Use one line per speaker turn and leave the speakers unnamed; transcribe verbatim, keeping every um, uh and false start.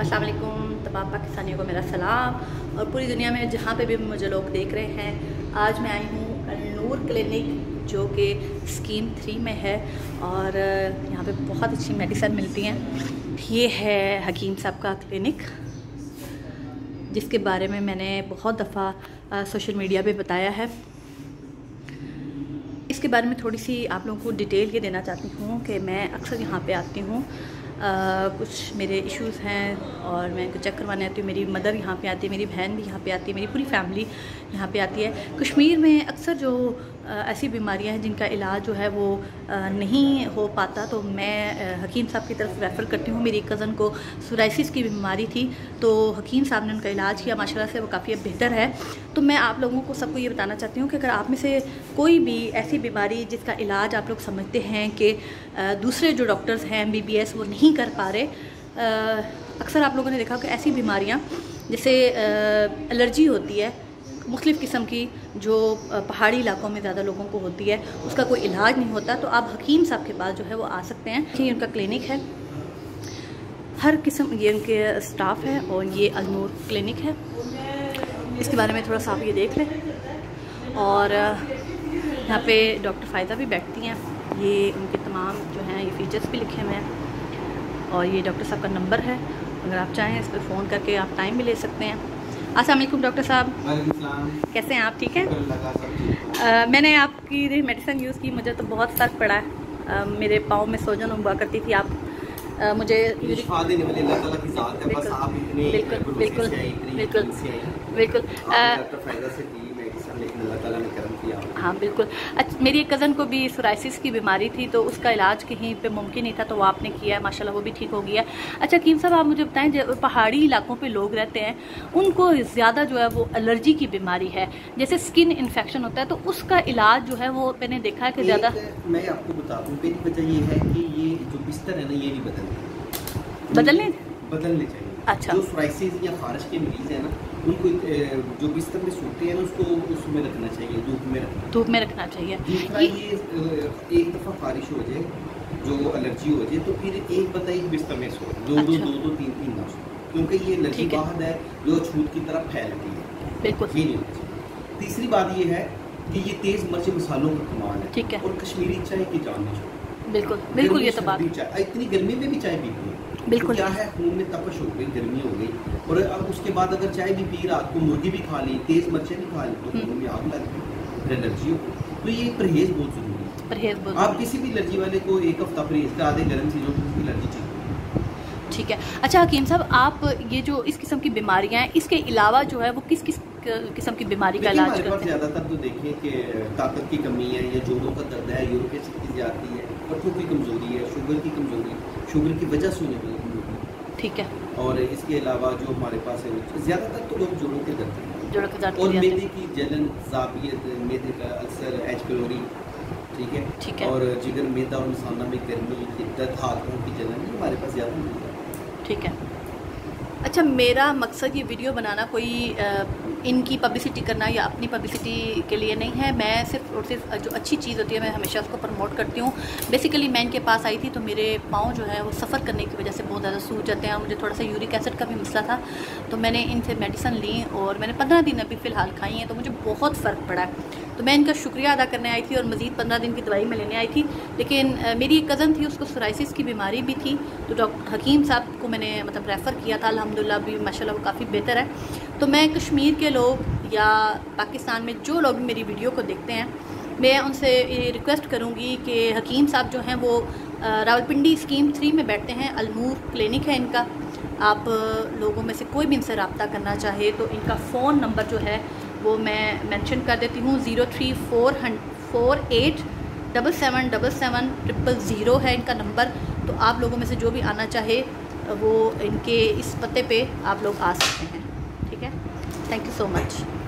अस्सलाम वालेकुम तमाम पाकिस्तानियों को मेरा सलाम और पूरी दुनिया में जहाँ पे भी मुझे लोग देख रहे हैं। आज मैं आई हूँ अल-नूर क्लिनिक जो कि स्कीम थ्री में है और यहाँ पे बहुत अच्छी मेडिसिन मिलती हैं। ये है हकीम साहब का क्लिनिक जिसके बारे में मैंने बहुत दफ़ा सोशल मीडिया पे बताया है। इसके बारे में थोड़ी सी आप लोगों को डिटेल ये देना चाहती हूँ कि मैं अक्सर यहाँ पे आती हूँ, कुछ मेरे इश्यूज़ हैं और मैं इनको चेक करवाने आती हूँ। मेरी मदर यहाँ पे आती है, मेरी बहन भी यहाँ पे आती है, मेरी पूरी फैमिली यहाँ पे आती है। कश्मीर में अक्सर जो ऐसी बीमारियाँ हैं जिनका इलाज जो है वो नहीं हो पाता तो मैं हकीम साहब की तरफ रेफ़र करती हूँ। मेरी कज़न को सोराइसिस की बीमारी थी तो हकीम साहब ने उनका इलाज किया, माशाल्लाह से वो काफ़ी बेहतर है। तो मैं आप लोगों को सबको ये बताना चाहती हूँ कि अगर आप में से कोई भी ऐसी बीमारी जिसका इलाज आप लोग समझते हैं कि दूसरे जो डॉक्टर्स हैं एम बी बी एस वो नहीं कर पा रहे, अक्सर आप लोगों ने देखा कि ऐसी बीमारियाँ जैसे एलर्जी होती है मुख्तलिफ़ किस्म की जो पहाड़ी इलाकों में ज़्यादा लोगों को होती है, उसका कोई इलाज नहीं होता तो आप हकीम साहब के पास जो है वो आ सकते हैं। ये उनका क्लिनिक है, हर किस्म ये उनके स्टाफ है और ये अल-नूर क्लिनिक है। इसके बारे में थोड़ा सा आप ये देख लें। और यहाँ पे डॉक्टर फ़ायदा भी बैठती हैं, ये उनके तमाम जो हैं ये फीचर्स भी लिखे हुए हैं और ये डॉक्टर साहब का नंबर है, अगर आप चाहें इस पर फ़ोन करके आप टाइम भी ले सकते हैं। अस्सलाम वालेकुम डॉक्टर साहब, कैसे हैं आप? ठीक है। आ, मैंने आपकी मेडिसिन यूज़ की, मुझे तो बहुत फ़र्क पड़ा है। आ, मेरे पाँव में सोजन हुआ करती थी। आप आ, मुझे बिल्कुल बिल्कुल बिल्कुल बिल्कुल हाँ बिल्कुल। अच्छा, मेरी एक कज़न को भी सोराइसिस की बीमारी थी तो उसका इलाज कहीं पे मुमकिन नहीं था तो वो आपने किया है, माशाल्लाह वो भी ठीक हो गया। अच्छा हकीम साहब, आप मुझे बताएं जो पहाड़ी इलाकों पे लोग रहते हैं उनको ज़्यादा जो है वो एलर्जी की बीमारी है, जैसे स्किन इन्फेक्शन होता है, तो उसका इलाज जो है वो मैंने देखा है कि ज़्यादा।
मैं आपको बता दूँ, पहली वजह ये है कि ये जो बिस्तर है ना ये नहीं बदलने
बदलने
बदलने चाहिए।
अच्छा,
जो सोराइसिस या खारिश के मरीज है ना उनको जो बिस्तर में सोते हैं ना उसको उसमें रखना चाहिए, धूप में रखना
धूप में रखना चाहिए।
दूसरा ये एक दफ़ा खारिश हो जाए, जो एलर्जी हो जाए तो फिर एक बता एक बिस्तर में सो, दो दो दो दो तीन तीन ना सो, क्योंकि ये एलर्जी बाहर है जो छूत की तरफ फैलती है।
बिल्कुल
ये नहीं होना चाहिए। तीसरी बात ये है कि ये तेज़ मिर्च मसालों का कमाल है,
ठीक है,
और कश्मीरी चाय की जान नहीं छोड़ती।
बिल्कुल बिल्कुल, ये तो बात,
इतनी गर्मी में भी चाय पीती है
बिल्कुल।
तो क्या है, खून में तपश हो गई, गर्मी हो गई, और अब उसके बाद अगर चाय भी पी, रात को मुर्गी भी खा ली, तेज मिर्चें भी खा ली तो खून में आग लग गई, एलर्जी हो। तो ये परहेज बहुत जरूरी है।
परहेज बहुत,
आप किसी भी एलर्जी वाले को एक हफ्ता परहेज करा दें गर्म चीज़ों की, एलर्जी ठीक है।
ठीक है। अच्छा हकीम साहब, आप ये जो इस किस्म की बीमारियां हैं इसके अलावा जो है वो किस किस किस्म की बीमारी का इलाज करते हैं?
ज़्यादातर तो देखें कि ताकत की कमी है या जोड़ों का दर्द है, यूरिक एसिड की जाती है, पट्टों की कमजोरी है, शुगर की कमजोरी, शुगर की वजह से होने वाली,
ठीक है।
और इसके अलावा जो हमारे पास है ज़्यादातर तो लोग जोड़ों के दर्द हैं,
जोड़ों के दर्द
और मैदे की जलन, ज़ाबियत, मैदे का अल्सर, एच पिलोरी, ठीक है,
ठीक है, और
जिगर, मैदा और मसाला में गर्मी, शिद्दत, हाथों की जलन हमारे पास ज़्यादा मिलता है।
ठीक है। अच्छा, मेरा मकसद ये वीडियो बनाना कोई आ, इनकी पब्लिसिटी करना या अपनी पब्लिसिटी के लिए नहीं है। मैं सिर्फ और सिर्फ जो अच्छी चीज़ होती है मैं हमेशा उसको प्रमोट करती हूँ। बेसिकली मैं इनके पास आई थी तो मेरे पाँव जो है वो सफ़र करने की वजह से बहुत ज़्यादा सूज जाते हैं और मुझे थोड़ा सा यूरिक एसिड का भी मसला था, तो मैंने इनसे मेडिसिन ली और मैंने पंद्रह दिन अभी फ़िलहाल खाई हैं तो मुझे बहुत फ़र्क पड़ा है। तो मैं इनका शुक्रिया अदा करने आई थी और मज़ीद पंद्रह दिन की दवाई मैं लेने आई थी, लेकिन मेरी एक कज़न थी उसको सोराइसिस की बीमारी भी थी तो डॉक्टर हकीम साहब को मैंने मतलब रेफ़र किया था। अल्हम्दुलिल्लाह भी माशाल्लाह वो काफ़ी बेहतर है। तो मैं कश्मीर के लोग या पाकिस्तान में जो लोग मेरी वीडियो को देखते हैं, मैं उनसे ये रिक्वेस्ट करूँगी कि हकीम साहब जो हैं वो रावलपिंडी स्कीम थ्री में बैठते हैं, अल-नूर क्लिनिक है इनका। आप लोगों में से कोई भी इनसे रब्ता करना चाहे तो इनका फ़ोन नंबर जो है वो मैं मेंशन कर देती हूँ, zero three four four eight double seven double seven triple zero है इनका नंबर। तो आप लोगों में से जो भी आना चाहे वो इनके इस पते पे आप लोग आ सकते हैं। ठीक है, थैंक यू सो मच।